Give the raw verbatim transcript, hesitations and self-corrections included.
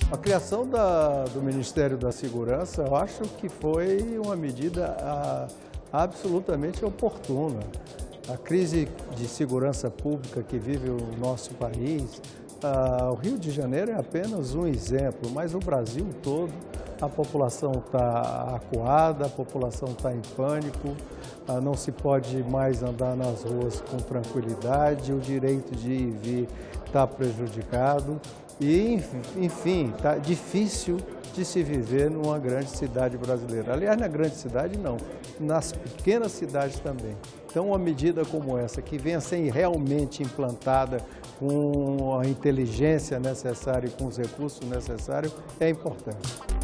A criação da, do Ministério da Segurança, eu acho que foi uma medida a, absolutamente oportuna. A crise de segurança pública que vive o nosso país, a, o Rio de Janeiro é apenas um exemplo, mas o Brasil todo, a população está acuada, a população está em pânico, a, não se pode mais andar nas ruas com tranquilidade, o direito de ir e vir está prejudicado. E, enfim, está difícil de se viver numa grande cidade brasileira. Aliás, na grande cidade não, nas pequenas cidades também. Então, uma medida como essa, que venha a ser realmente implantada com a inteligência necessária e com os recursos necessários, é importante.